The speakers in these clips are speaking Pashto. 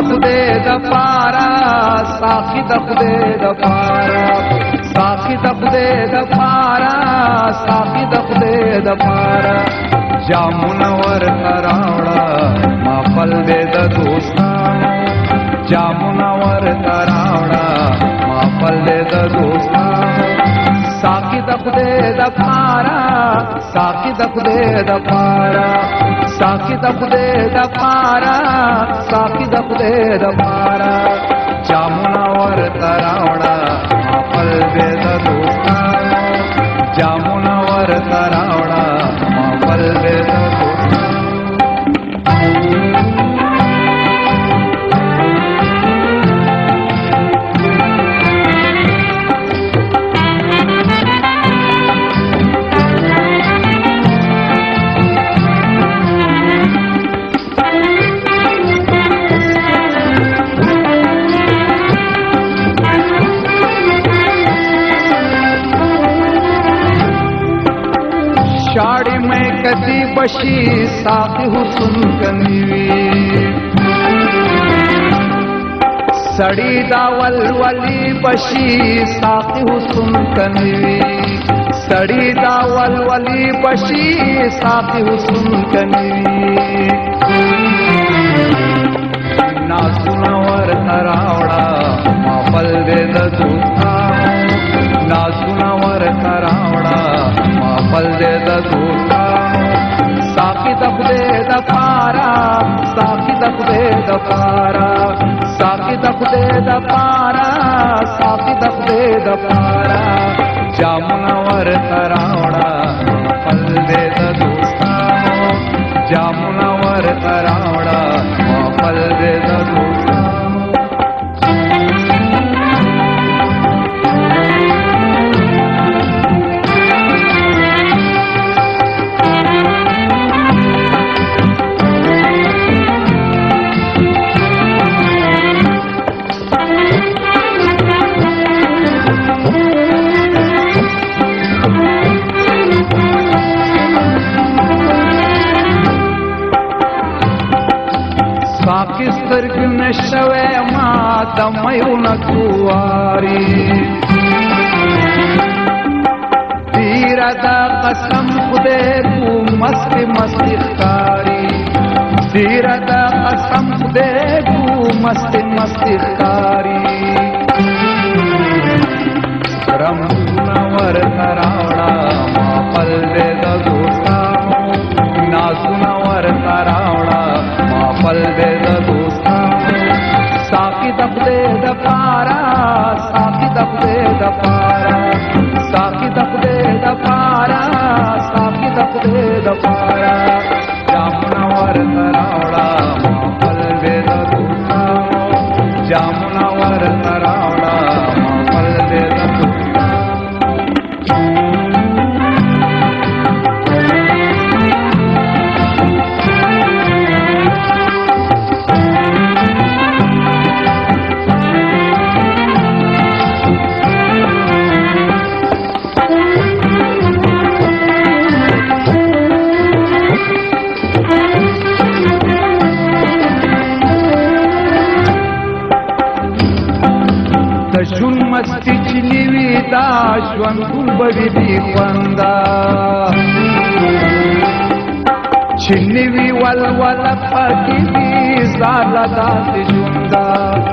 خدای د پارا ساقي د خدای د پارا ساقي د خدای د پارا ساقي د خدای د پارا جامونه ورته راوړه محفل دې د دوستانو جامونه ورته راوړه محفل دې د دوستانو ساقي د خدای د پارا ساقي د خدای د پارا ساقي د خدای د پارا ساقي د خدای د پارا جامونه ورته راوړه محفل دې د دوستانو جامونه ورته راوړه محفل دې د शाड़ी में कदी बशी साथी हुस्न कनीवी सड़ी दावल वाली बशी साथी हुस्न कनीवी सड़ी दावल वाली बशी साथी हुस्न कनीवी ना सुनावर करावड़ा महफल दे दूता ना सुनावर करावड़ा महफल दे दूता साकी द खुदे द पारा साकी द खुदे द पारा साकी द खुदे द पारा साकी द खुदे द पारा जामुनवर करावड़ा महफल दे दूता जामुनवर करावड़ा महफल दे दूता سترګ نشوي ما دميون کواري تیرا دا قسم خدای کو مست مست ښکاری تیرا دا قسم خدای کو مست مست ښکاری رمزونه ورته راوړه محفل دې د دوستانو نازونه ورته راوړه محفل دې د साकी द खुदे द पारा साकी द खुदे द पारा साकी द खुदे द पारा साकी द खुदे द पारा जामुनवर करावड़ा महफल दे द दूतानो जामुनवर करावड़ा महफल दे द ژوند مستی چې نیوي دا ژوند ټول به وي خونده چې نیوي ولوله پکې وي زاله داسې ژونده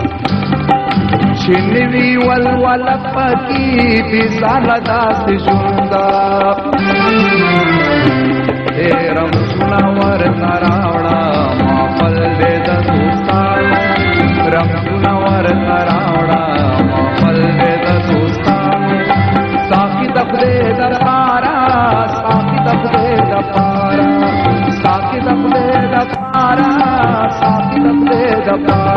چې نیوي ولوله پکې وي زاله داسې ژونده رمزونه ورته راوړه محفل دې د دوستانو رمزونه ورته راوړه محفل دې د دوستانو साकी द खुदे द पारा साकी द खुदे द पारा साकी द खुदे द पारा साकी द खुदे द पारा